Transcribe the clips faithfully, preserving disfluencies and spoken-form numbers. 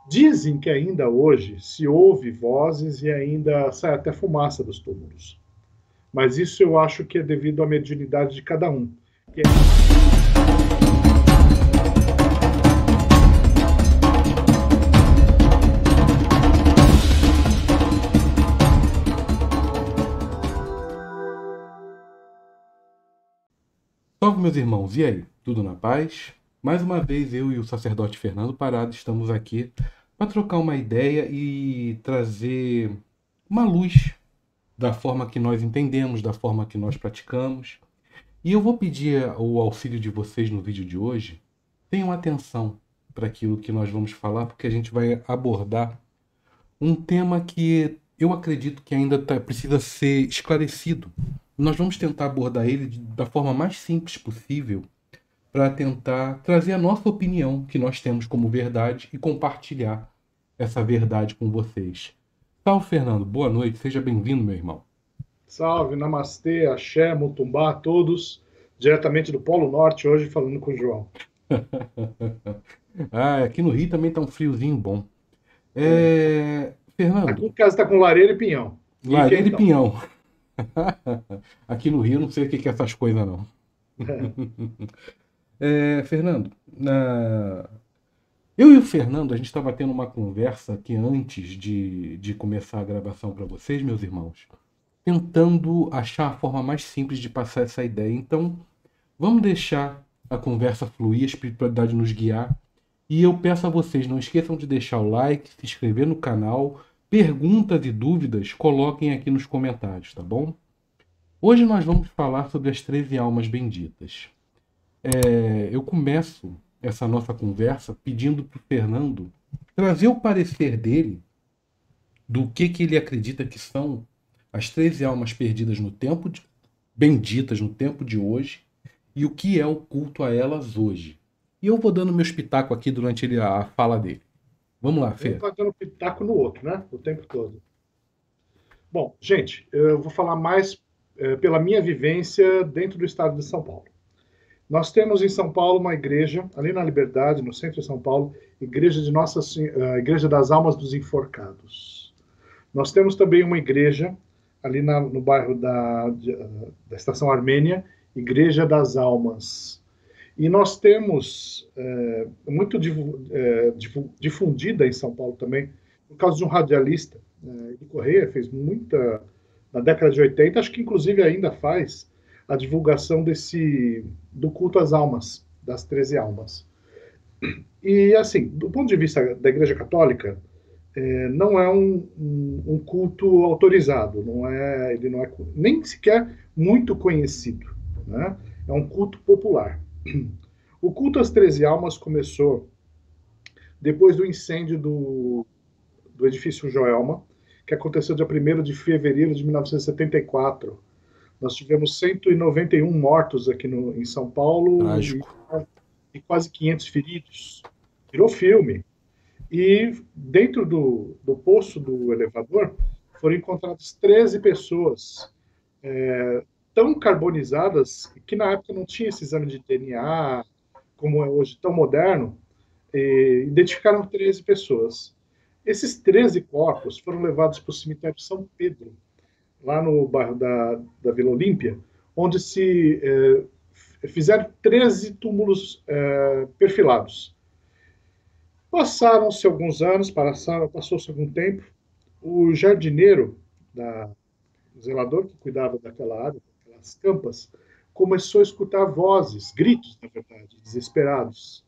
Dizem que ainda hoje se ouve vozes e ainda sai até fumaça dos túmulos. Mas isso eu acho que é devido à mediunidade de cada um. Que é... Salve, meus irmãos, e aí? Tudo na paz? Mais uma vez, eu e o sacerdote Fernando Parado estamos aqui para trocar uma ideia e trazer uma luz da forma que nós entendemos, da forma que nós praticamos. E eu vou pedir o auxílio de vocês no vídeo de hoje. Tenham atenção para aquilo que nós vamos falar, porque a gente vai abordar um tema que eu acredito que ainda tá, precisa ser esclarecido. Nós vamos tentar abordar ele da forma mais simples possível para tentar trazer a nossa opinião que nós temos como verdade e compartilhar essa verdade com vocês. Salve, Fernando. Boa noite. Seja bem-vindo, meu irmão. Salve, namastê, axé, mutumbá, a todos. Diretamente do Polo Norte, hoje falando com o João. Ah, aqui no Rio também tá um friozinho bom. É. É... Aqui Fernando, em casa está com lareira e pinhão. E lareira e quentão. pinhão. Aqui no Rio eu não sei o que é essas coisas, não. É, Fernando, na... eu e o Fernando, a gente estava tendo uma conversa aqui antes de, de começar a gravação para vocês, meus irmãos, tentando achar a forma mais simples de passar essa ideia. Então, vamos deixar a conversa fluir, a espiritualidade nos guiar. E eu peço a vocês, não esqueçam de deixar o like, se inscrever no canal, perguntas e dúvidas, coloquem aqui nos comentários, tá bom? Hoje nós vamos falar sobre as treze almas benditas. É, eu começo essa nossa conversa pedindo para o Fernando trazer o parecer dele do que, que ele acredita que são as treze almas perdidas no tempo, de, benditas no tempo de hoje, e o que é o culto a elas hoje. E eu vou dando meu espetáculo aqui durante ele, a fala dele. Vamos lá, Um Fê. está dando pitaco no outro, né? O tempo todo. Bom, gente, eu vou falar mais é, pela minha vivência dentro do estado de São Paulo. Nós temos em São Paulo uma igreja, ali na Liberdade, no centro de São Paulo, igreja de Nossa a Igreja das Almas dos Enforcados. Nós temos também uma igreja ali na, no bairro da, de, da Estação Armênia, Igreja das Almas. E nós temos é, muito é, difundida em São Paulo também, por causa de um radialista, é, de Correia, fez muita, na década de oitenta, acho que inclusive ainda faz, a divulgação desse do culto às almas, das treze almas. E, assim, do ponto de vista da Igreja Católica, é, não é um, um, um, culto autorizado, não é, ele não é nem sequer muito conhecido, né? É um culto popular. O culto às treze almas começou depois do incêndio do, do edifício Joelma, que aconteceu dia primeiro de fevereiro de mil novecentos e setenta e quatro. Nós tivemos cento e noventa e um mortos aqui no, em São Paulo e, e quase quinhentos feridos. Virou filme. E dentro do, do poço do elevador foram encontradas treze pessoas é, tão carbonizadas que na época não tinha esse exame de D N A, como é hoje, tão moderno, e identificaram treze pessoas. Esses treze corpos foram levados para o cemitério São Pedro, lá no bairro da, da Vila Olímpia, onde se é, fizeram treze túmulos é, perfilados. Passaram-se alguns anos, passou-se algum tempo, o jardineiro, da, o zelador que cuidava daquela área, daquelas campas, começou a escutar vozes, gritos, na verdade, desesperados.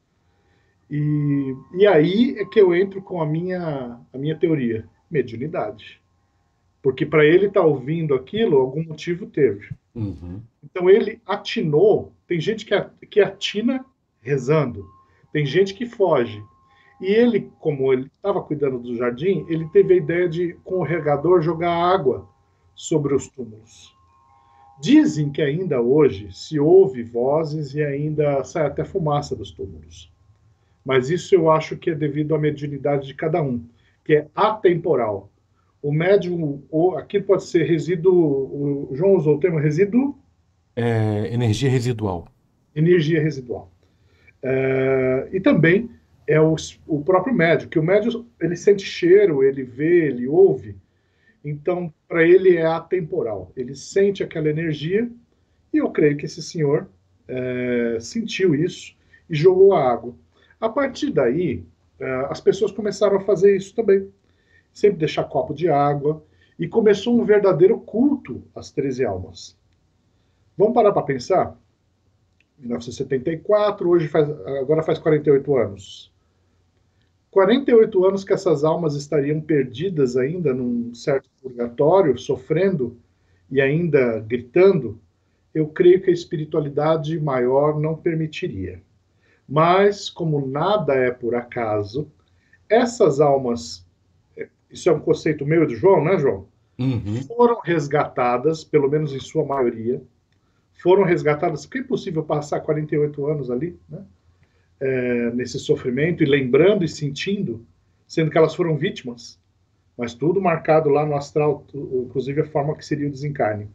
E, e aí é que eu entro com a minha, a minha teoria, mediunidade. Porque para ele estar tá ouvindo aquilo, algum motivo teve. Uhum. Então ele atinou, tem gente que, que atina rezando, tem gente que foge. E ele, como ele estava cuidando do jardim, ele teve a ideia de, com o regador, jogar água sobre os túmulos. Dizem que ainda hoje se ouve vozes e ainda sai até fumaça dos túmulos. Mas isso eu acho que é devido à mediunidade de cada um, que é atemporal. O médium, aqui pode ser resíduo, o João usou o termo resíduo? É, energia residual. Energia residual. É, e também é o, o próprio médium, que o médium ele sente cheiro, ele vê, ele ouve, então para ele é atemporal, ele sente aquela energia e eu creio que esse senhor é, sentiu isso e jogou a água. A partir daí, é, as pessoas começaram a fazer isso também, sempre deixar copo de água, e começou um verdadeiro culto às treze almas. Vamos parar para pensar? mil novecentos e setenta e quatro, hoje faz, agora faz quarenta e oito anos. quarenta e oito anos que essas almas estariam perdidas ainda num certo purgatório, sofrendo e ainda gritando, eu creio que a espiritualidade maior não permitiria. Mas, como nada é por acaso, essas almas, isso é um conceito meu e do João, né, João? Uhum. Foram resgatadas, pelo menos em sua maioria, foram resgatadas, porque é impossível passar quarenta e oito anos ali, né? É, nesse sofrimento, e lembrando e sentindo, sendo que elas foram vítimas, mas tudo marcado lá no astral, inclusive a forma que seria o desencarne.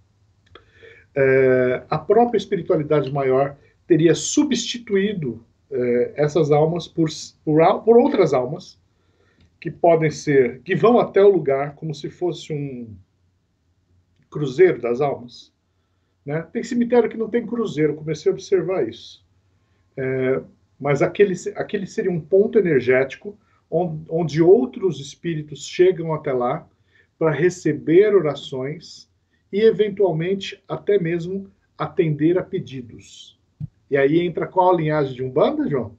É, a própria espiritualidade maior teria substituído é, essas almas por, por, por outras almas, que podem ser, que vão até o lugar como se fosse um cruzeiro das almas. Né? Tem cemitério que não tem cruzeiro, comecei a observar isso. É, mas aquele, aquele seria um ponto energético onde, onde outros espíritos chegam até lá para receber orações e, eventualmente, até mesmo atender a pedidos. E aí entra qual a linhagem de Umbanda, João?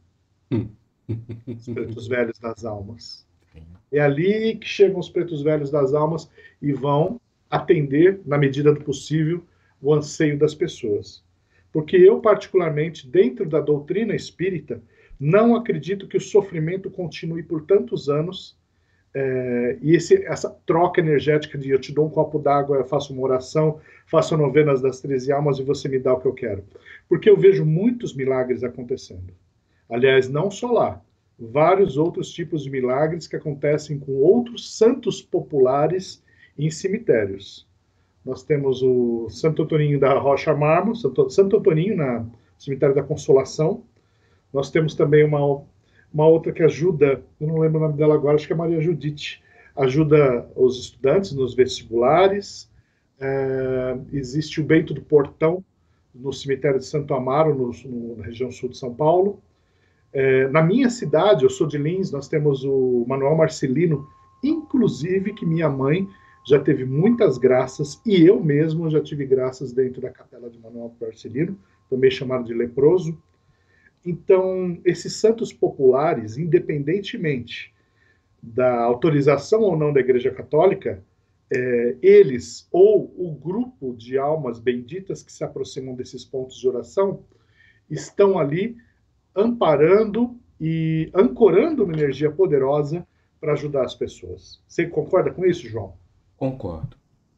Os pretos velhos das almas. É ali que chegam os pretos velhos das almas e vão atender, na medida do possível, o anseio das pessoas. Porque eu, particularmente, dentro da doutrina espírita, não acredito que o sofrimento continue por tantos anos, é, e esse, essa troca energética de eu te dou um copo d'água, eu faço uma oração, faço novenas das treze almas e você me dá o que eu quero. Porque eu vejo muitos milagres acontecendo. Aliás, não só lá, vários outros tipos de milagres que acontecem com outros santos populares em cemitérios. Nós temos o Santo Antoninho da Rocha Mármore, Santo, Santo Antoninho, na Cemitério da Consolação. Nós temos também uma, uma outra que ajuda, eu não lembro o nome dela agora, acho que é Maria Judite, ajuda os estudantes nos vestibulares. É, existe o Bento do Portão, no cemitério de Santo Amaro, no, no, na região sul de São Paulo. É, na minha cidade, eu sou de Lins, nós temos o Manuel Marcelino, inclusive que minha mãe já teve muitas graças, e eu mesmo já tive graças dentro da capela de Manuel Marcelino, também chamado de leproso. Então, esses santos populares, independentemente da autorização ou não da Igreja Católica, é, eles, ou o grupo de almas benditas que se aproximam desses pontos de oração, estão ali amparando e ancorando uma energia poderosa para ajudar as pessoas. Você concorda com isso, João? Concordo.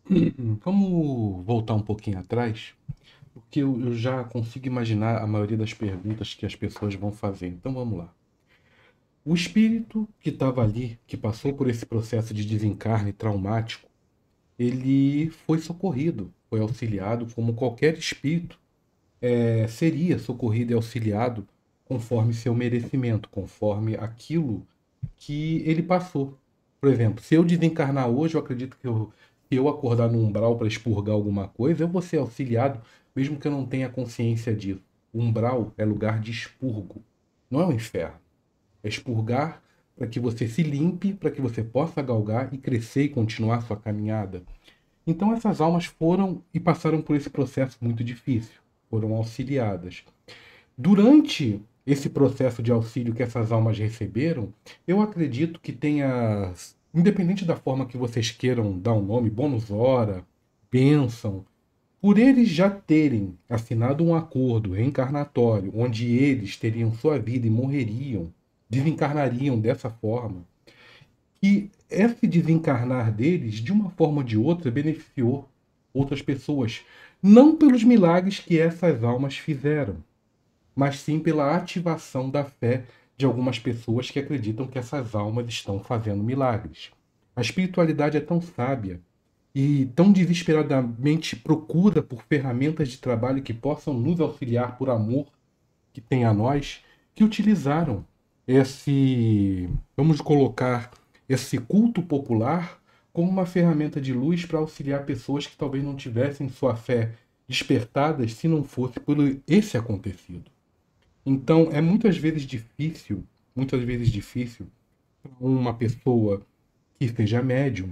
Vamos voltar um pouquinho atrás, porque eu, eu já consigo imaginar a maioria das perguntas que as pessoas vão fazer. Então vamos lá. O espírito que estava ali, que passou por esse processo de desencarne traumático, ele foi socorrido, foi auxiliado, como qualquer espírito é, seria socorrido e auxiliado conforme seu merecimento, conforme aquilo que ele passou. Por exemplo, se eu desencarnar hoje, eu acredito que eu, se eu acordar no umbral para expurgar alguma coisa, eu vou ser auxiliado, mesmo que eu não tenha consciência disso. O umbral é lugar de expurgo, não é um inferno. É expurgar para que você se limpe, para que você possa galgar e crescer e continuar sua caminhada. Então essas almas foram e passaram por esse processo muito difícil, foram auxiliadas. Durante esse processo de auxílio que essas almas receberam, eu acredito que tenha, independente da forma que vocês queiram dar um nome, bônus hora, bênção, por eles já terem assinado um acordo reencarnatório, onde eles teriam sua vida e morreriam, desencarnariam dessa forma, que esse desencarnar deles, de uma forma ou de outra, beneficiou outras pessoas, não pelos milagres que essas almas fizeram, mas sim pela ativação da fé de algumas pessoas que acreditam que essas almas estão fazendo milagres. A espiritualidade é tão sábia e tão desesperadamente procura por ferramentas de trabalho que possam nos auxiliar por amor que tem a nós, que utilizaram esse, vamos colocar esse culto popular como uma ferramenta de luz para auxiliar pessoas que talvez não tivessem sua fé despertadas se não fosse por esse acontecido. Então, é muitas vezes difícil, muitas vezes difícil, uma pessoa que seja médium,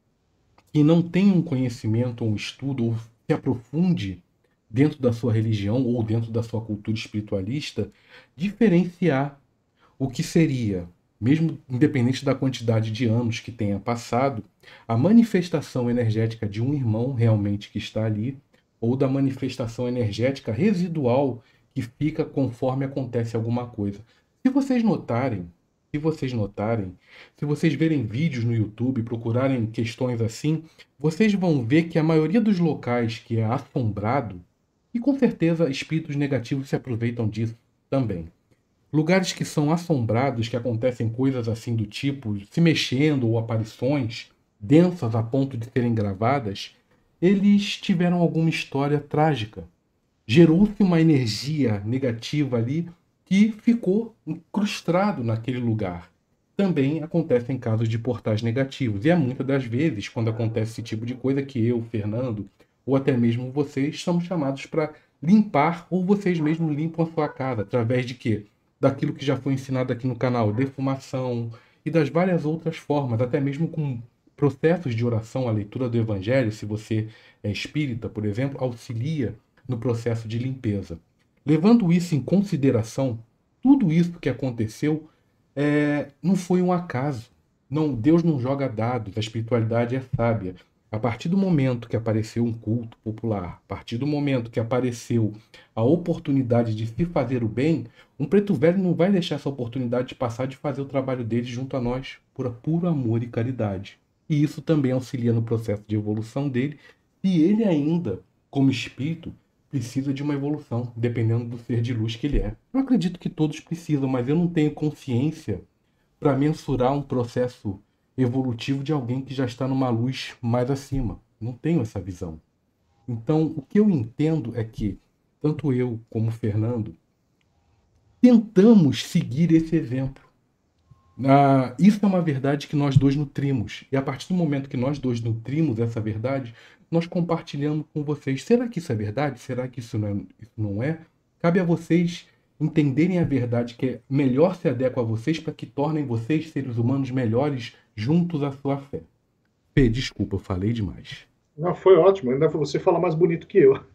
que não tenha um conhecimento, um estudo, ou se aprofunde dentro da sua religião ou dentro da sua cultura espiritualista, diferenciar o que seria, mesmo independente da quantidade de anos que tenha passado, a manifestação energética de um irmão realmente que está ali, ou da manifestação energética residual que fica conforme acontece alguma coisa. Se vocês notarem, se vocês notarem, se vocês verem vídeos no YouTube, procurarem questões assim, vocês vão ver que a maioria dos locais que é assombrado, e com certeza espíritos negativos se aproveitam disso também. Lugares que são assombrados, que acontecem coisas assim do tipo, se mexendo ou aparições densas a ponto de serem gravadas, eles tiveram alguma história trágica. Gerou-se uma energia negativa ali que ficou incrustado naquele lugar. Também acontecem casos de portais negativos. E é muitas das vezes, quando acontece esse tipo de coisa, que eu, Fernando, ou até mesmo vocês, somos chamados para limpar, ou vocês mesmos limpam a sua casa. Através de quê? Daquilo que já foi ensinado aqui no canal, defumação, e das várias outras formas, até mesmo com processos de oração, a leitura do Evangelho, se você é espírita, por exemplo, auxilia no processo de limpeza. Levando isso em consideração, tudo isso que aconteceu é, não foi um acaso. Não, Deus não joga dados, a espiritualidade é sábia. A partir do momento que apareceu um culto popular, a partir do momento que apareceu a oportunidade de se fazer o bem, um preto velho não vai deixar essa oportunidade de passar de fazer o trabalho dele junto a nós, por puro amor e caridade. E isso também auxilia no processo de evolução dele, e ele ainda, como espírito, precisa de uma evolução, dependendo do ser de luz que ele é. Eu acredito que todos precisam, mas eu não tenho consciência para mensurar um processo evolutivo de alguém que já está numa luz mais acima. Não tenho essa visão. Então, o que eu entendo é que, tanto eu como o Fernando, tentamos seguir esse exemplo. Ah, isso é uma verdade que nós dois nutrimos. E a partir do momento que nós dois nutrimos essa verdade, nós compartilhamos com vocês. Será que isso é verdade? Será que isso não é? Isso não é? Cabe a vocês entenderem a verdade que é melhor se adequa a vocês para que tornem vocês seres humanos melhores juntos à sua fé. Fê, desculpa, eu falei demais. Não, foi ótimo. Ainda você fala mais bonito que eu.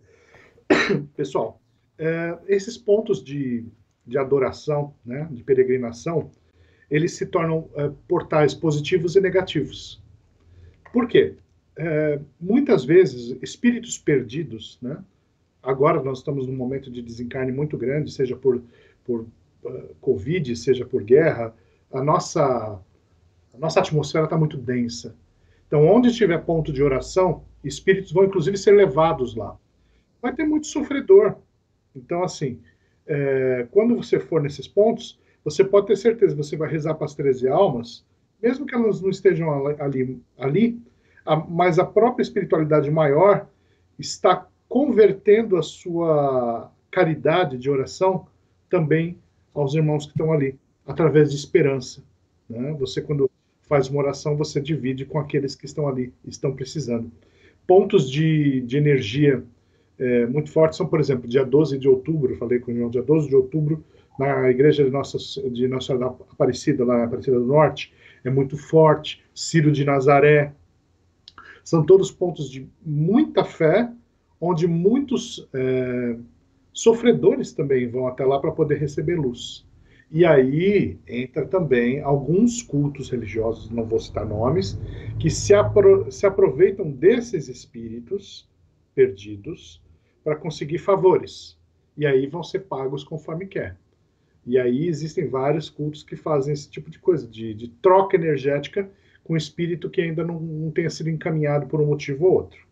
Pessoal, é, esses pontos de, de adoração, né, de peregrinação, eles se tornam é, portais positivos e negativos. Por quê? É, muitas vezes, espíritos perdidos, né, agora nós estamos num momento de desencarne muito grande, seja por, por uh, Covid, seja por guerra, a nossa, a nossa atmosfera está muito densa. Então, onde tiver ponto de oração, espíritos vão inclusive ser levados lá. Vai ter muito sofredor. Então, assim, é, quando você for nesses pontos, você pode ter certeza que você vai rezar para as treze almas, mesmo que elas não estejam ali, ali a, mas a própria espiritualidade maior está convertendo a sua caridade de oração também aos irmãos que estão ali, através de esperança. Né? Você, quando faz uma oração, você divide com aqueles que estão ali, estão precisando. Pontos de, de energia é, muito fortes são, por exemplo, dia doze de outubro, falei com o irmão, dia doze de outubro, na igreja de Nossa, de Nossa Aparecida, lá na Aparecida do Norte, é muito forte. Ciro de Nazaré. São todos pontos de muita fé, onde muitos é, sofredores também vão até lá para poder receber luz. E aí entra também alguns cultos religiosos, não vou citar nomes, que se, apro se aproveitam desses espíritos perdidos para conseguir favores. E aí vão ser pagos conforme quer. E aí existem vários cultos que fazem esse tipo de coisa, de, de troca energética com espírito que ainda não, não tenha sido encaminhado por um motivo ou outro.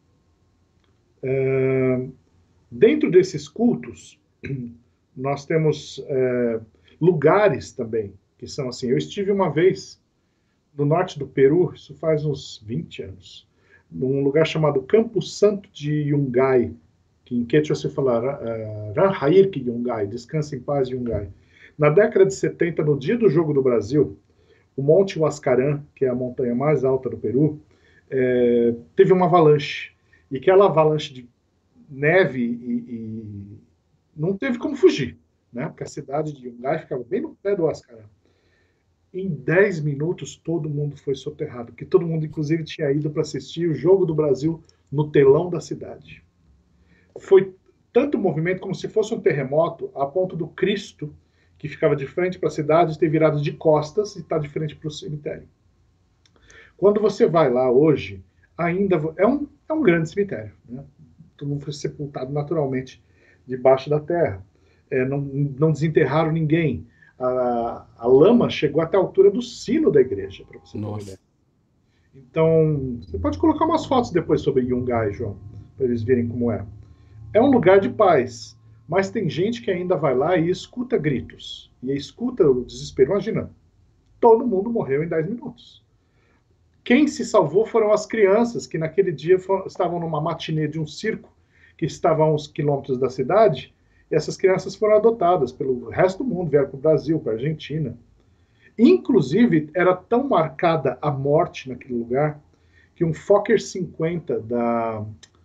É, dentro desses cultos, nós temos é, lugares também, que são assim. Eu estive uma vez no norte do Peru, isso faz uns vinte anos, num lugar chamado Campo Santo de Yungay, que em quechua se fala uh, Ranhair Yungay, descansa em paz Yungay. Na década de setenta, no dia do Jogo do Brasil, o Monte Huascarán, que é a montanha mais alta do Peru, é, teve uma avalanche. E aquela avalanche de neve e, e não teve como fugir, né? Porque a cidade de Yungay ficava bem no pé do Huascarán. Em dez minutos, todo mundo foi soterrado, porque todo mundo, inclusive, tinha ido para assistir o Jogo do Brasil no telão da cidade. Foi tanto movimento como se fosse um terremoto, a ponto do Cristo, que ficava de frente para a cidade, ter virado de costas e estar de frente para o cemitério. Quando você vai lá hoje, ainda é um, é um grande cemitério, né? Todo mundo foi sepultado naturalmente debaixo da terra. É, não, não desenterraram ninguém. A, a lama chegou até a altura do sino da igreja, para você ter uma ideia. Então, você pode colocar umas fotos depois sobre Yungay, João, para eles verem como é. É um lugar de paz, mas tem gente que ainda vai lá e escuta gritos. E escuta o desespero. Imagina, todo mundo morreu em dez minutos. Quem se salvou foram as crianças, que naquele dia foram, estavam numa matinê de um circo, que estava a uns quilômetros da cidade, e essas crianças foram adotadas pelo resto do mundo, vieram para o Brasil, para a Argentina. Inclusive, era tão marcada a morte naquele lugar, que um Fokker cinquenta da,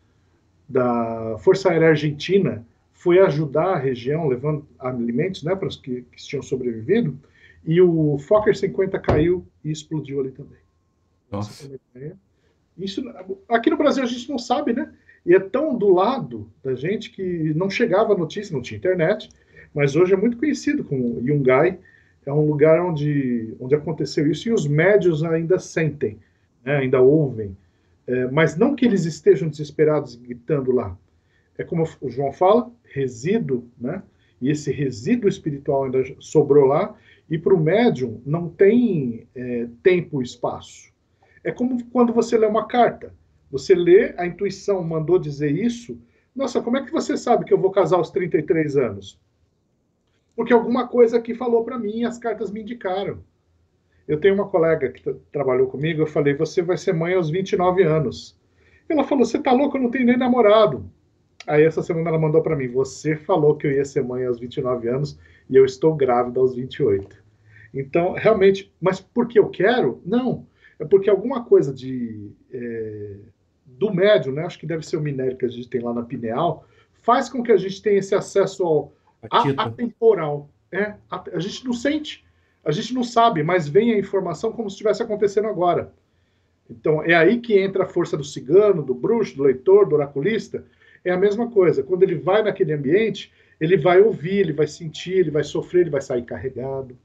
da Força Aérea Argentina foi ajudar a região, levando alimentos, né, para os que, que tinham sobrevivido, e o Fokker cinquenta caiu e explodiu ali também. Nossa. Isso, aqui no Brasil a gente não sabe, né? E é tão do lado da gente que não chegava a notícia, não tinha internet, mas hoje é muito conhecido como Yungay. É um lugar onde, onde aconteceu isso e os médios ainda sentem, né? Ainda ouvem. É, mas não que eles estejam desesperados gritando lá. É como o João fala, resíduo, né? E esse resíduo espiritual ainda sobrou lá, e para o médium não tem é, tempo e espaço. É como quando você lê uma carta. Você lê, a intuição mandou dizer isso. Nossa, como é que você sabe que eu vou casar aos trinta e três anos? Porque alguma coisa aqui falou para mim e as cartas me indicaram. Eu tenho uma colega que trabalhou comigo, eu falei, você vai ser mãe aos vinte e nove anos. Ela falou, você tá louco, eu não tenho nem namorado. Aí essa semana ela mandou para mim, você falou que eu ia ser mãe aos vinte e nove anos e eu estou grávida aos vinte e oito. Então, realmente, mas porque eu quero? Não. É porque alguma coisa de, é, do médium, né? Acho que deve ser o minério que a gente tem lá na pineal, faz com que a gente tenha esse acesso ao a, atemporal. É, a, a gente não sente, a gente não sabe, mas vem a informação como se estivesse acontecendo agora. Então, é aí que entra a força do cigano, do bruxo, do leitor, do oraculista. É a mesma coisa. Quando ele vai naquele ambiente, ele vai ouvir, ele vai sentir, ele vai sofrer, ele vai sair carregado.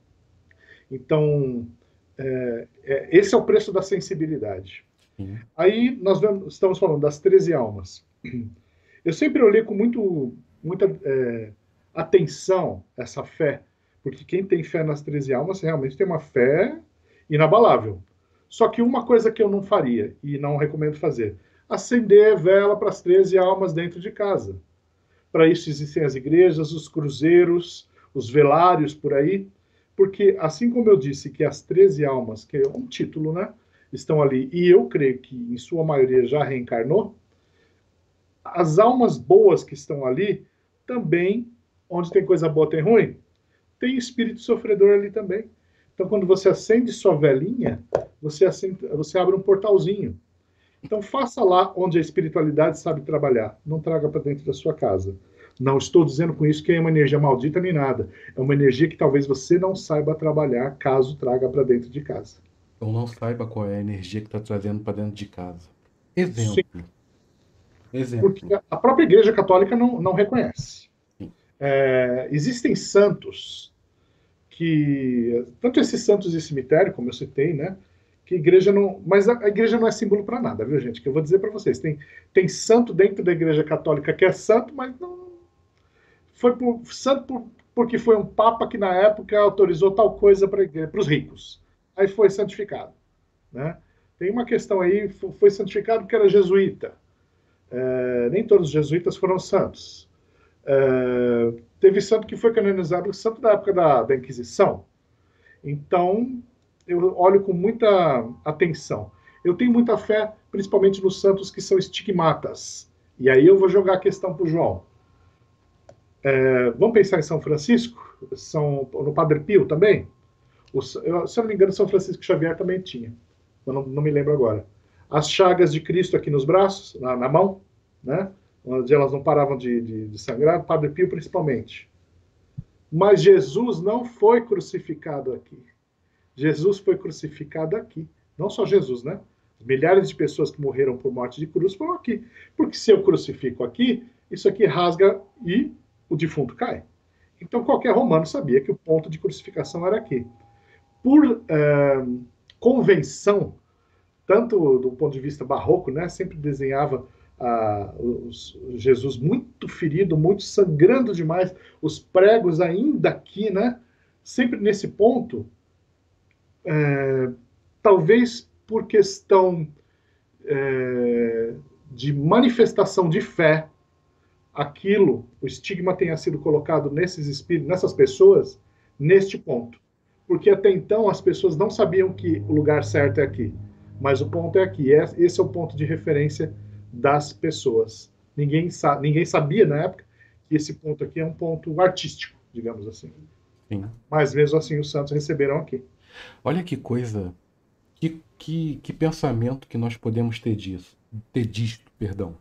Então, é, é, esse é o preço da sensibilidade. Sim. Aí nós vemos, estamos falando das treze almas. Eu sempre olhei com muito, muita é, atenção essa fé, porque quem tem fé nas treze almas realmente tem uma fé inabalável. Só que uma coisa que eu não faria, e não recomendo fazer, acender vela para as treze almas dentro de casa. Para isso existem as igrejas, os cruzeiros, os velários por aí, porque assim como eu disse que as treze almas, que é um título, né, estão ali, e eu creio que em sua maioria já reencarnou, as almas boas que estão ali, também, onde tem coisa boa tem ruim, tem espírito sofredor ali também. Então quando você acende sua velinha, você, acende, você abre um portalzinho. Então faça lá onde a espiritualidade sabe trabalhar, não traga para dentro da sua casa. Não estou dizendo com isso que é uma energia maldita nem nada. É uma energia que talvez você não saiba trabalhar caso traga para dentro de casa. Ou não saiba qual é a energia que está trazendo para dentro de casa. Exemplo. Sim. Exemplo. Porque a própria Igreja Católica não, não reconhece. É, existem santos que... Tanto esses santos de cemitério, como eu citei, né? Que a igreja não... Mas a, a igreja não é símbolo para nada, viu, gente? Que eu vou dizer para vocês. Tem, tem santo dentro da Igreja Católica que é santo, mas não... Foi por, santo por, porque foi um papa que na época autorizou tal coisa para os ricos. Aí foi santificado. Né? Tem uma questão aí, foi santificado porque era jesuíta. É, nem todos os jesuítas foram santos. É, teve santo que foi canonizado, santo da época da, da Inquisição. Então, eu olho com muita atenção. Eu tenho muita fé, principalmente nos santos que são estigmatas. E aí eu vou jogar a questão para o João. É, vamos pensar em São Francisco, São, no Padre Pio também? O, eu, se eu não me engano, São Francisco Xavier também tinha, eu não, não me lembro agora. As chagas de Cristo aqui nos braços, na, na mão, né? Onde elas não paravam de, de, de sangrar, Padre Pio principalmente. Mas Jesus não foi crucificado aqui. Jesus foi crucificado aqui. Não só Jesus, né? Milhares de pessoas que morreram por morte de cruz foram aqui. Porque se eu crucifico aqui, isso aqui rasga e o defunto cai. Então qualquer romano sabia que o ponto de crucificação era aqui. Por é, convenção, tanto do ponto de vista barroco, né, sempre desenhava ah, os, Jesus muito ferido, muito sangrando demais, os pregos ainda aqui, né, sempre nesse ponto, é, talvez por questão é, de manifestação de fé, aquilo, o estigma tenha sido colocado nesses espíritos, nessas pessoas, neste ponto. Porque até então as pessoas não sabiam que o lugar certo é aqui. Mas o ponto é aqui. Esse é o ponto de referência das pessoas. Ninguém, sa ninguém sabia na época que esse ponto aqui é um ponto artístico, digamos assim. Sim. Mas mesmo assim os santos receberam aqui. Olha que coisa, que, que, que pensamento que nós podemos ter disso, ter disto, perdão.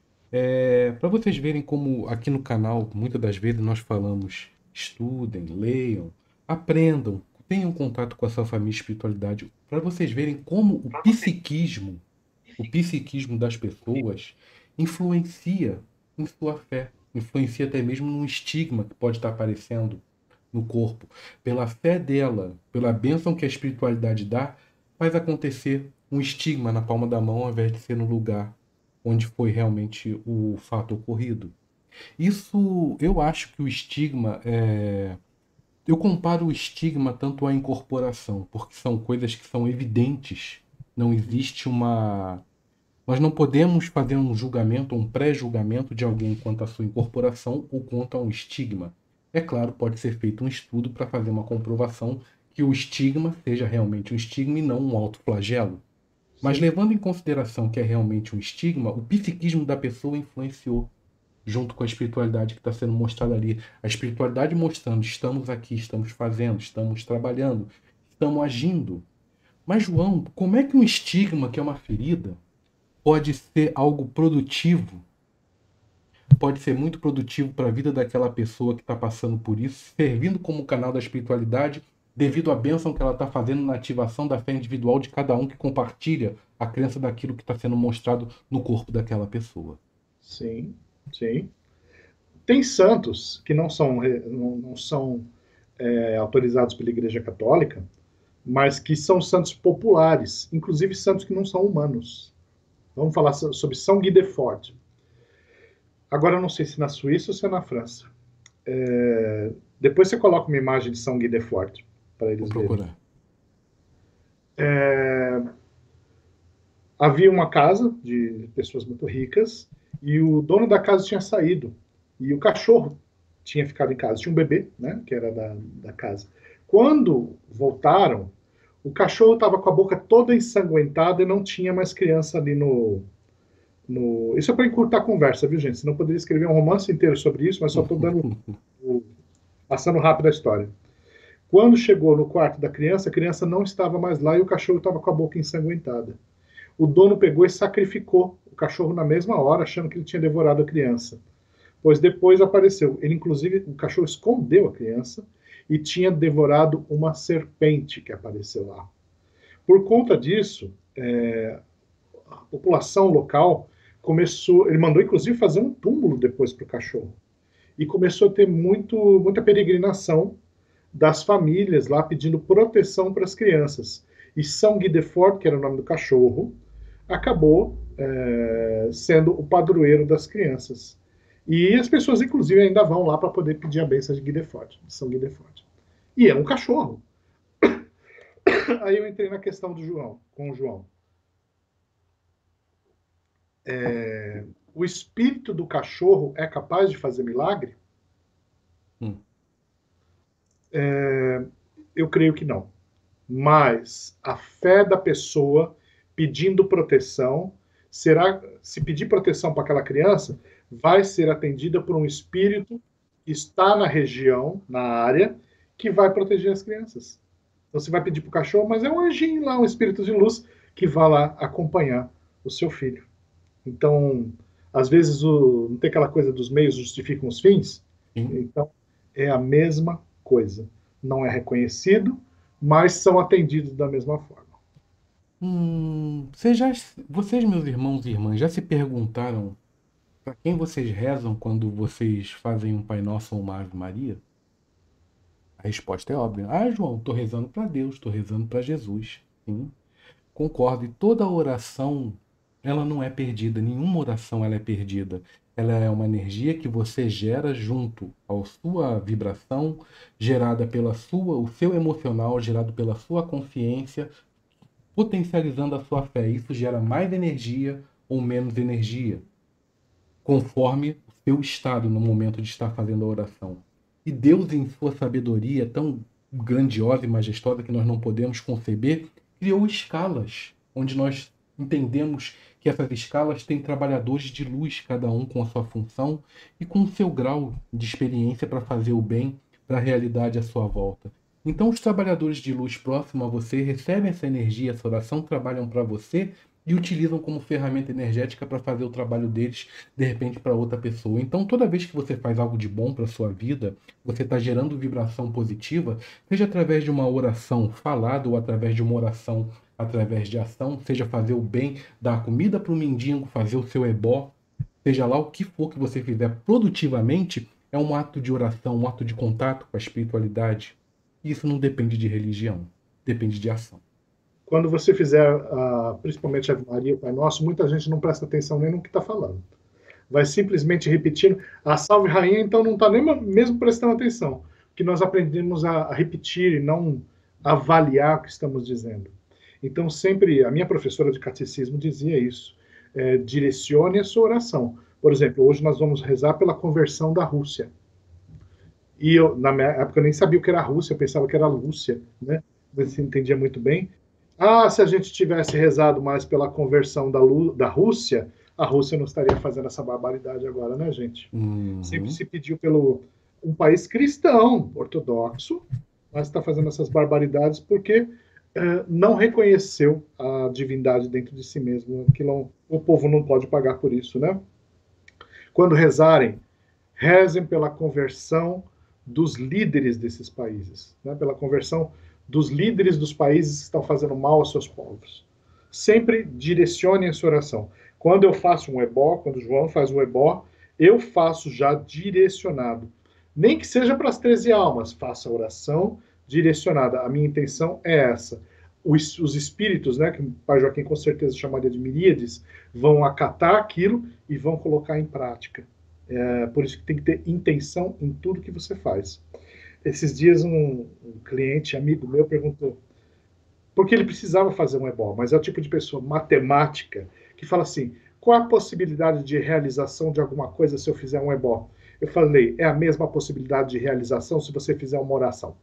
É, para vocês verem como aqui no canal, muitas das vezes nós falamos, estudem, leiam, aprendam, tenham contato com a sua família e espiritualidade, para vocês verem como o psiquismo, o psiquismo das pessoas influencia em sua fé, influencia até mesmo no estigma que pode estar aparecendo no corpo. Pela fé dela, pela bênção que a espiritualidade dá, faz acontecer um estigma na palma da mão ao invés de ser no lugar onde foi realmente o fato ocorrido. Isso, eu acho que o estigma é... Eu comparo o estigma tanto à incorporação, porque são coisas que são evidentes. Não existe uma... Nós não podemos fazer um julgamento, um pré-julgamento de alguém quanto à sua incorporação ou quanto a um estigma. É claro, pode ser feito um estudo para fazer uma comprovação que o estigma seja realmente um estigma e não um autoflagelo. Mas Sim. levando em consideração que é realmente um estigma, o psiquismo da pessoa influenciou junto com a espiritualidade que está sendo mostrada ali. A espiritualidade mostrando, estamos aqui, estamos fazendo, estamos trabalhando, estamos agindo. Mas, João, como é que um estigma, que é uma ferida, pode ser algo produtivo? Pode ser muito produtivo para a vida daquela pessoa que está passando por isso, servindo como canal da espiritualidade, devido à bênção que ela está fazendo na ativação da fé individual de cada um que compartilha a crença daquilo que está sendo mostrado no corpo daquela pessoa. Sim, sim. Tem santos que não são, não, não são é, autorizados pela Igreja Católica, mas que são santos populares, inclusive santos que não são humanos. Vamos falar sobre São Guy de Ford. Agora eu não sei se na Suíça ou se é na França. É, depois você coloca uma imagem de São Guy de Ford para eles Vou procurar. verem. É, havia uma casa de pessoas muito ricas e o dono da casa tinha saído e o cachorro tinha ficado em casa. Tinha um bebê, né, que era da, da casa. Quando voltaram, o cachorro estava com a boca toda ensanguentada e não tinha mais criança ali no... no... Isso é para encurtar a conversa, viu, gente? Senão eu poderia escrever um romance inteiro sobre isso, mas só estou dando... passando rápido a história. Quando chegou no quarto da criança, a criança não estava mais lá e o cachorro estava com a boca ensanguentada. O dono pegou e sacrificou o cachorro na mesma hora, achando que ele tinha devorado a criança. Pois depois apareceu. Ele, inclusive, o cachorro escondeu a criança e tinha devorado uma serpente que apareceu lá. Por conta disso, é, a população local começou... Ele mandou, inclusive, fazer um túmulo depois para o cachorro. E começou a ter muito, muita peregrinação das famílias lá pedindo proteção para as crianças. E São Guy de Ford, que era o nome do cachorro, acabou é, sendo o padroeiro das crianças. E as pessoas, inclusive, ainda vão lá para poder pedir a bênção de Guy de Ford, de São Guy de Ford. E é um cachorro. Aí eu entrei na questão do João, com o João. É, o espírito do cachorro é capaz de fazer milagre? Hum. É, eu creio que não. Mas a fé da pessoa pedindo proteção, será, se pedir proteção para aquela criança, vai ser atendida por um espírito está na região, na área, que vai proteger as crianças. Então você vai pedir para o cachorro, mas é um anjinho lá, um espírito de luz, que vai lá acompanhar o seu filho. Então, às vezes, o, não tem aquela coisa dos meios justificam os fins? Sim. Então, é a mesma coisa. Não é reconhecido, mas são atendidos da mesma forma. Hum, vocês, já, vocês, meus irmãos e irmãs, já se perguntaram para quem vocês rezam quando vocês fazem um Pai Nosso ou uma Ave Maria? A resposta é óbvia. Ah, João, estou rezando para Deus, estou rezando para Jesus. Sim, concordo. E toda oração, ela não é perdida. Nenhuma oração ela é perdida. Ela é uma energia que você gera junto à sua vibração, gerada pela sua, o seu emocional, gerado pela sua consciência, potencializando a sua fé. Isso gera mais energia ou menos energia, conforme o seu estado no momento de estar fazendo a oração. E Deus, em sua sabedoria tão grandiosa e majestosa que nós não podemos conceber, criou escalas, onde nós entendemos que essas escalas têm trabalhadores de luz, cada um com a sua função e com o seu grau de experiência para fazer o bem para a realidade à sua volta. Então, os trabalhadores de luz próximos a você recebem essa energia, essa oração, trabalham para você e utilizam como ferramenta energética para fazer o trabalho deles, de repente, para outra pessoa. Então, toda vez que você faz algo de bom para a sua vida, você está gerando vibração positiva, seja através de uma oração falada ou através de uma oração através de ação, seja fazer o bem, dar comida para o mendigo, fazer o seu ebó, seja lá o que for que você fizer produtivamente, é um ato de oração, um ato de contato com a espiritualidade. Isso não depende de religião, depende de ação. Quando você fizer, uh, principalmente a Ave Maria, o Pai Nosso, muita gente não presta atenção nem no que está falando. Vai simplesmente repetindo. A Salve Rainha, então, não está nem mesmo prestando atenção. Porque nós aprendemos a, a repetir e não avaliar o que estamos dizendo. Então, sempre, a minha professora de catecismo dizia isso. É, direcione a sua oração. Por exemplo, hoje nós vamos rezar pela conversão da Rússia. E eu, na minha época, eu nem sabia o que era a Rússia, eu pensava que era a Lúcia, né? Você entendia muito bem. Ah, se a gente tivesse rezado mais pela conversão da, Lu, da Rússia, a Rússia não estaria fazendo essa barbaridade agora, né, gente? Uhum. Sempre se pediu pelo um país cristão, ortodoxo, mas está fazendo essas barbaridades porque uh, não reconheceu a divindade dentro de si mesmo. Que não, o povo não pode pagar por isso, né? Quando rezarem, rezem pela conversão dos líderes desses países, né? Pela conversão dos líderes dos países que estão fazendo mal aos seus povos. Sempre direcione a sua oração. Quando eu faço um ebó, quando o João faz um ebó, eu faço já direcionado. Nem que seja para as treze almas, faça a oração direcionada. A minha intenção é essa. Os, os espíritos, né, que o Pai Joaquim com certeza chamaria de miríades, vão acatar aquilo e vão colocar em prática. É, por isso que tem que ter intenção em tudo que você faz. Esses dias um, um cliente, amigo meu, perguntou porque ele precisava fazer um ebó, mas é o tipo de pessoa matemática que fala assim, qual a possibilidade de realização de alguma coisa se eu fizer um ebó? Eu falei, é a mesma possibilidade de realização se você fizer uma oração.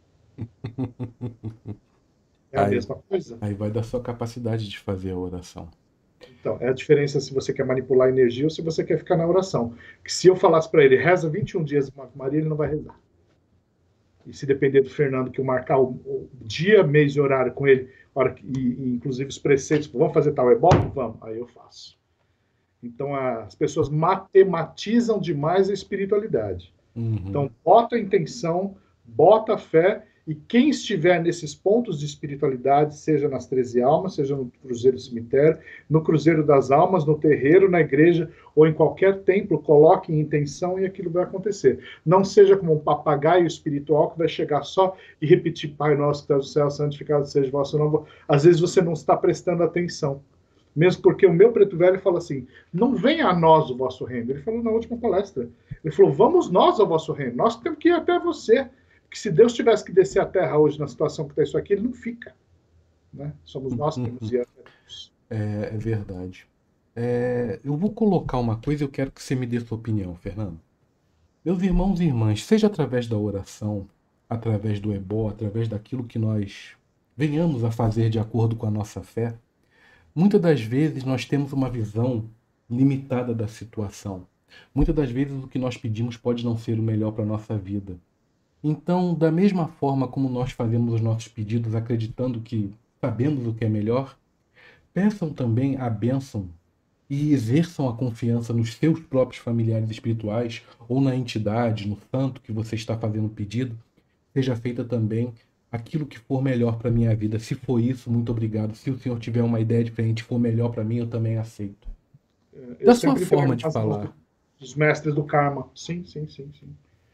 É a aí, mesma coisa. Aí vai da sua capacidade de fazer a oração. Então, é a diferença se você quer manipular a energia ou se você quer ficar na oração. Que se eu falasse para ele, reza vinte e um dias uma Maria, ele não vai rezar. E se depender do Fernando, que eu marcar o, o dia, mês e horário com ele, hora que, e, e inclusive os preceitos, vamos fazer tal ebó? Vamos, aí eu faço. Então, as pessoas matematizam demais a espiritualidade. Uhum. Então, bota a intenção, bota a fé, e quem estiver nesses pontos de espiritualidade, seja nas treze almas, seja no Cruzeiro Cemitério, no Cruzeiro das Almas, no terreiro, na igreja, ou em qualquer templo, coloque em intenção e aquilo vai acontecer. Não seja como um papagaio espiritual que vai chegar só e repetir, Pai nosso que está no céu, santificado seja o vosso nome. Às vezes você não está prestando atenção. Mesmo porque o meu preto velho fala assim, não venha a nós o vosso reino. Ele falou na última palestra. Ele falou, vamos nós ao vosso reino. Nós temos que ir até você. Que se Deus tivesse que descer a terra hoje na situação que está isso aqui, ele não fica. Né? Somos nós que temos que ir até Deus. É, é verdade. É, eu vou colocar uma coisa e eu quero que você me dê sua opinião, Fernando. Meus irmãos e irmãs, seja através da oração, através do ebó, através daquilo que nós venhamos a fazer de acordo com a nossa fé, muitas das vezes nós temos uma visão limitada da situação. Muitas das vezes o que nós pedimos pode não ser o melhor para a nossa vida. Então, da mesma forma como nós fazemos os nossos pedidos acreditando que sabemos o que é melhor, peçam também a bênção e exerçam a confiança nos seus próprios familiares espirituais ou na entidade, no santo que você está fazendo o pedido, seja feita também aquilo que for melhor para a minha vida. Se for isso, muito obrigado. Se o senhor tiver uma ideia diferente, for melhor para mim, eu também aceito. Eu Da sua sempre pego forma de as mãos falar. do- dos mestres do karma. Sim, sim, sim, sim.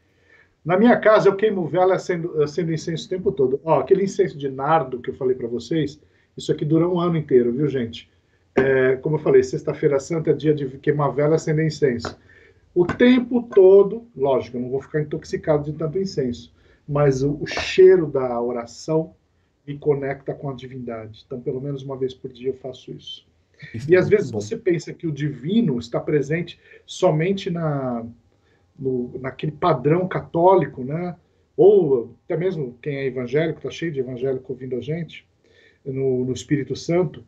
Na minha casa, eu queimo vela acendo, acendo incenso o tempo todo. Ó, aquele incenso de nardo que eu falei para vocês, isso aqui dura um ano inteiro, viu, gente? É, como eu falei, sexta-feira santa é dia de queimar vela e acender incenso. O tempo todo, lógico, eu não vou ficar intoxicado de tanto incenso, mas o, o cheiro da oração me conecta com a divindade. Então, pelo menos uma vez por dia eu faço isso. Isso E é às muito vezes bom. você pensa que o divino está presente somente na, no, naquele padrão católico, né? Ou até mesmo quem é evangélico, está cheio de evangélico ouvindo a gente, no, no Espírito Santo,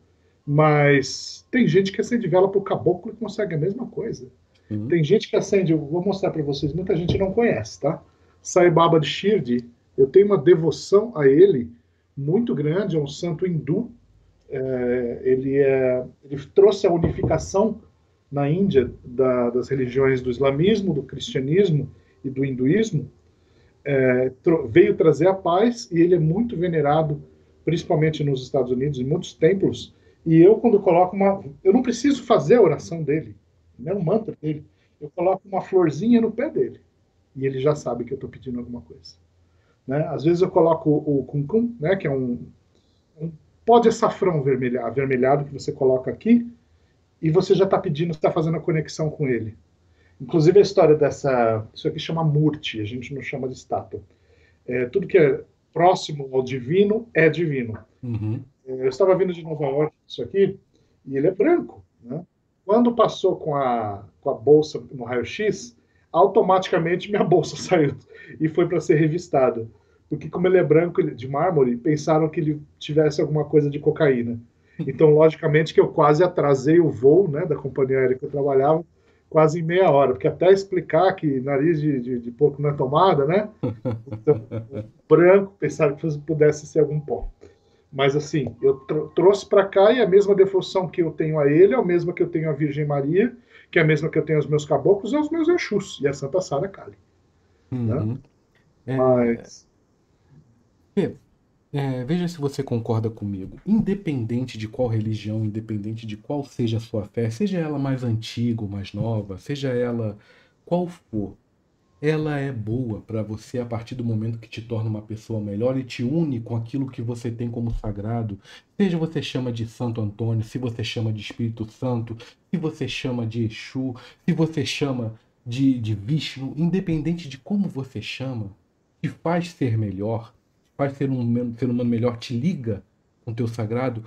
mas tem gente que acende vela para o caboclo e consegue a mesma coisa. Sim. Tem gente que acende, eu vou mostrar para vocês, muita gente não conhece, tá? Sai Baba de Shirdi, eu tenho uma devoção a ele muito grande, é um santo hindu. É, ele, é, ele trouxe a unificação na Índia da, das religiões do islamismo, do cristianismo e do hinduísmo. É, veio trazer a paz e ele é muito venerado, principalmente nos Estados Unidos, em muitos templos. E eu, quando coloco uma. Eu não preciso fazer a oração dele, não é o mantra dele. Eu coloco uma florzinha no pé dele e ele já sabe que eu estou pedindo alguma coisa. Né? Às vezes eu coloco o kumkum, né, que é um, um pó de açafrão vermelhado, avermelhado que você coloca aqui e você já está pedindo, está fazendo a conexão com ele. Inclusive a história dessa. Isso aqui chama murti, a gente não chama de estátua. É, tudo que é próximo ao divino é divino. Uhum. Eu estava vindo de Nova York, isso aqui, e ele é branco. Né? Quando passou com a, com a bolsa no raio-x, automaticamente minha bolsa saiu e foi para ser revistada. Porque, como ele é branco de mármore, pensaram que ele tivesse alguma coisa de cocaína. Então, logicamente, que eu quase atrasei o voo, né, da companhia aérea que eu trabalhava, quase em meia hora, porque até explicar que nariz de, de, de porco não é tomada, né? Então, branco, pensaram que pudesse ser algum pó. Mas assim, eu tr trouxe para cá e a mesma devoção que eu tenho a ele é a mesma que eu tenho à Virgem Maria, que é a mesma que eu tenho aos meus caboclos e aos meus Exus, e a Santa Sara Kali. Né? Uhum. É, Mas, Pedro, é, veja se você concorda comigo. Independente de qual religião, independente de qual seja a sua fé, seja ela mais antiga ou mais nova, seja ela qual for, ela é boa para você a partir do momento que te torna uma pessoa melhor e te une com aquilo que você tem como sagrado. Seja você chama de Santo Antônio, se você chama de Espírito Santo, se você chama de Exu, se você chama de, de Vishnu, independente de como você chama, te faz ser melhor, te faz ser um ser humano melhor, te liga com o teu sagrado,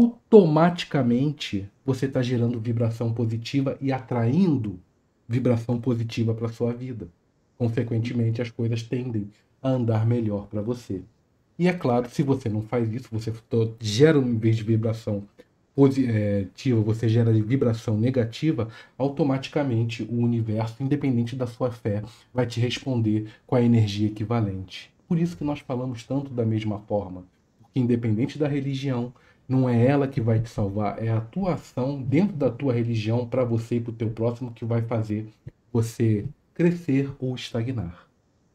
automaticamente você está gerando vibração positiva e atraindo vibração positiva para sua vida. Consequentemente, as coisas tendem a andar melhor para você. E é claro, se você não faz isso, você gera, em vez de vibração positiva, você gera vibração negativa, automaticamente o universo, independente da sua fé, vai te responder com a energia equivalente. Por isso que nós falamos tanto da mesma forma. Porque independente da religião, não é ela que vai te salvar, é a tua ação dentro da tua religião para você e para o teu próximo que vai fazer você crescer ou estagnar.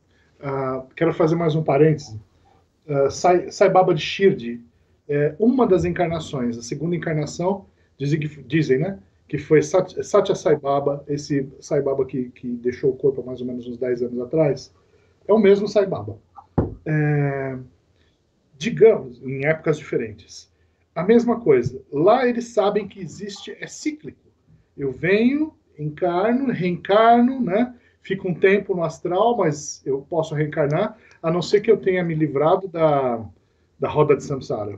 uh, quero fazer mais um parêntese. Uh, Sai, Sai Baba de Shirdi é uma das encarnações. A segunda encarnação, dizem, que, dizem né, que foi Sat, Satya Sai Baba, esse Sai Baba que, que deixou o corpo há mais ou menos uns dez anos atrás, é o mesmo Sai Baba. É, digamos, em épocas diferentes. A mesma coisa. Lá eles sabem que existe, é cíclico. Eu venho, encarno, reencarno, né? Fico um tempo no astral, mas eu posso reencarnar, a não ser que eu tenha me livrado da, da roda de samsara.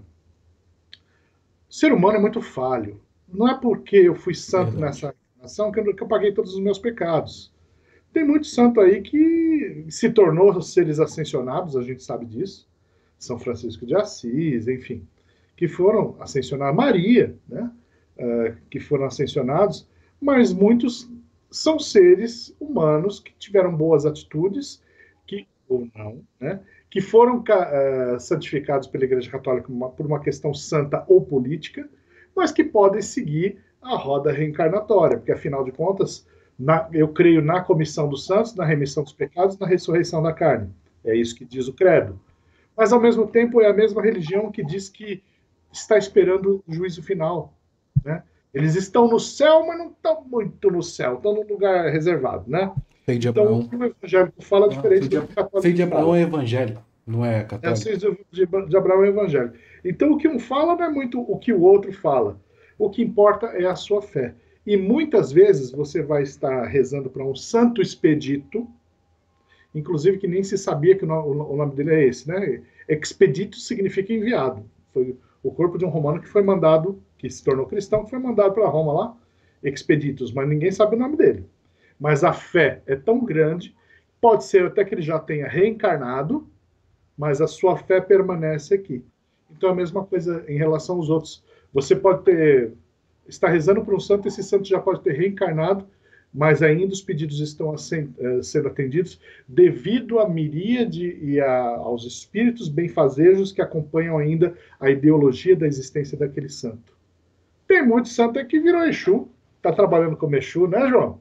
O ser humano é muito falho. Não é porque eu fui santo Verdade. nessa encarnação que eu, que eu paguei todos os meus pecados. Tem muito santo aí que se tornou seres ascensionados, a gente sabe disso. São Francisco de Assis, enfim, que foram ascensionados, Maria, né? Uh, que foram ascensionados, mas muitos são seres humanos que tiveram boas atitudes, que, ou não, né, que foram uh, santificados pela Igreja Católica uma, por uma questão santa ou política, mas que podem seguir a roda reencarnatória, porque, afinal de contas, na, eu creio na comissão dos santos, na remissão dos pecados, na ressurreição da carne. É isso que diz o credo. Mas, ao mesmo tempo, é a mesma religião que diz que está esperando o juízo final, né? Eles estão no céu, mas não estão muito no céu, estão num lugar reservado, né? Sei de Então, Abraão. o evangélico fala diferente do católico. Sei de Abraão é evangélico, não é católico. É, sei de Abraão é evangélico. Então, o que um fala não é muito o que o outro fala. O que importa é a sua fé. E muitas vezes você vai estar rezando para um santo expedito, inclusive que nem se sabia que o nome dele é esse, né? Expedito significa enviado. Foi o corpo de um romano que foi mandado, que se tornou cristão, que foi mandado para Roma lá, expeditus, mas ninguém sabe o nome dele. Mas a fé é tão grande, pode ser até que ele já tenha reencarnado, mas a sua fé permanece aqui. Então, a mesma coisa em relação aos outros. Você pode ter, estar rezando para um santo, esse santo já pode ter reencarnado, mas ainda os pedidos estão sendo atendidos devido à miríade e a, aos espíritos benfazejos que acompanham ainda a ideologia da existência daquele santo. Tem muito santo que virou Exu, está trabalhando como Exu, né, João?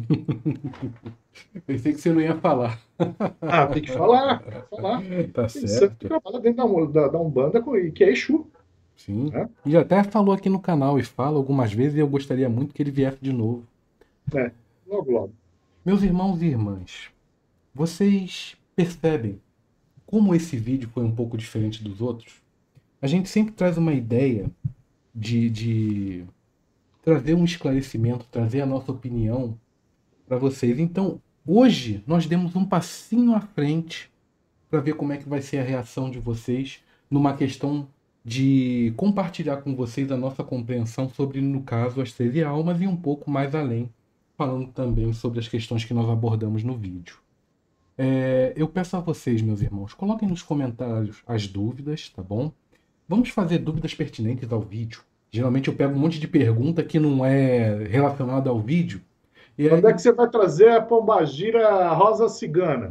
Pensei que você não ia falar. Ah, tem que falar, tem que falar. Tá tem certo. santo que trabalha dentro da, da, da Umbanda, que é Exu. Sim, né? E até falou aqui no canal e fala algumas vezes e eu gostaria muito que ele viesse de novo. É, logo, logo. Meus irmãos e irmãs, vocês percebem como esse vídeo foi um pouco diferente dos outros? A gente sempre traz uma ideia de, de trazer um esclarecimento, trazer a nossa opinião para vocês. Então, hoje nós demos um passinho à frente para ver como é que vai ser a reação de vocês numa questão de compartilhar com vocês a nossa compreensão sobre, no caso, as treze almas e um pouco mais além, falando também sobre as questões que nós abordamos no vídeo. É, eu peço a vocês, meus irmãos, coloquem nos comentários as dúvidas, tá bom? Vamos fazer dúvidas pertinentes ao vídeo. Geralmente eu pego um monte de pergunta que não é relacionada ao vídeo. E Quando aí... é que você vai trazer a pombagira rosa cigana?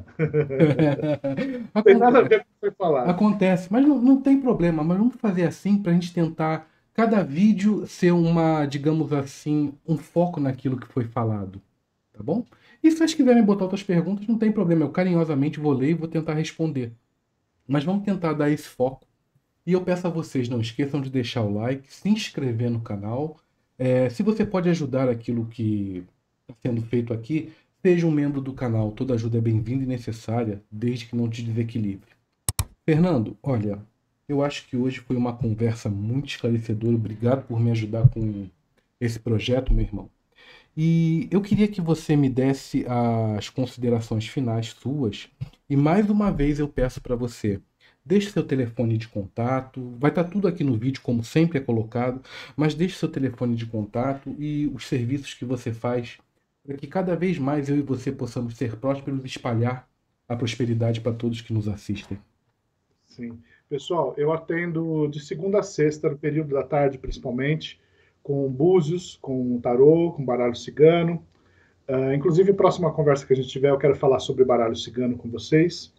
Não tem nada a ver com o que foi falado. Acontece, mas não, não tem problema. Mas vamos fazer assim para a gente tentar cada vídeo ser uma, digamos assim, um foco naquilo que foi falado. Tá bom? E se vocês quiserem botar outras perguntas, não tem problema. Eu carinhosamente vou ler e vou tentar responder. Mas vamos tentar dar esse foco. E eu peço a vocês, não esqueçam de deixar o like, se inscrever no canal. É, se você pode ajudar aquilo que está sendo feito aqui, seja um membro do canal. Toda ajuda é bem-vinda e necessária, desde que não te desequilibre. Fernando, olha, eu acho que hoje foi uma conversa muito esclarecedora. Obrigado por me ajudar com esse projeto, meu irmão. E eu queria que você me desse as considerações finais suas. E mais uma vez eu peço para você, deixe seu telefone de contato. Vai estar tudo aqui no vídeo, como sempre é colocado. Mas deixe seu telefone de contato e os serviços que você faz para que cada vez mais eu e você possamos ser prósperos e espalhar a prosperidade para todos que nos assistem. Sim. Pessoal, eu atendo de segunda a sexta, no período da tarde principalmente, com búzios, com tarô, com baralho cigano. Uh, inclusive, a próxima conversa que a gente tiver, eu quero falar sobre baralho cigano com vocês.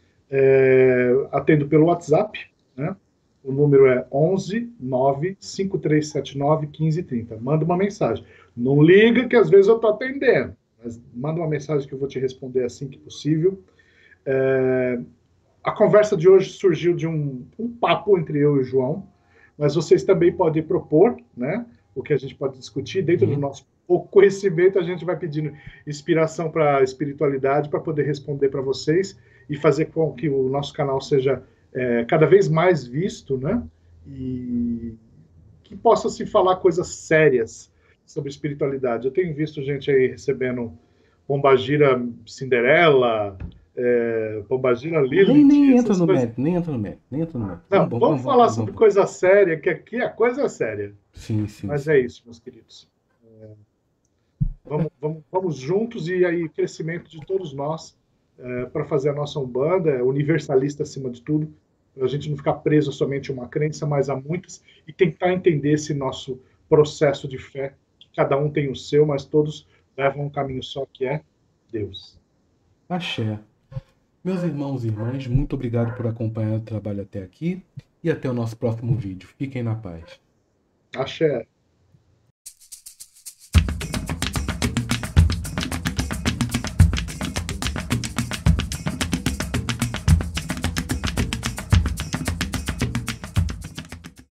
É, atendo pelo WhatsApp, né? O número é onze nove cinco três sete nove um cinco três zero. Manda uma mensagem. Não liga que às vezes eu estou atendendo, mas manda uma mensagem que eu vou te responder assim que possível. É, a conversa de hoje surgiu de um, um papo entre eu e o João, mas vocês também podem propor, né, o que a gente pode discutir. Dentro uhum. do nosso pouco conhecimento, a gente vai pedindo inspiração para a espiritualidade para poder responder para vocês e fazer com que o nosso canal seja é, cada vez mais visto, né, e que possa se falar coisas sérias sobre espiritualidade. Eu tenho visto gente aí recebendo pombagira Cinderela, é, pombagira Lilith. Nem, nem entra no mérito, nem entra no mérito, nem entra no mérito. Não, vamos, vamos, vamos falar vamos, sobre vamos. coisa séria, que aqui a coisa é séria. Sim, sim. Mas sim. é isso, meus queridos. É, vamos, vamos, vamos juntos e aí crescimento de todos nós é, para fazer a nossa Umbanda, universalista acima de tudo, para a gente não ficar preso somente a uma crença, mas a muitas, e tentar entender esse nosso processo de fé. Cada um tem o seu, mas todos levam a um caminho só que é Deus. Axé. Meus irmãos e irmãs, muito obrigado por acompanhar o trabalho até aqui e até o nosso próximo vídeo. Fiquem na paz. Axé.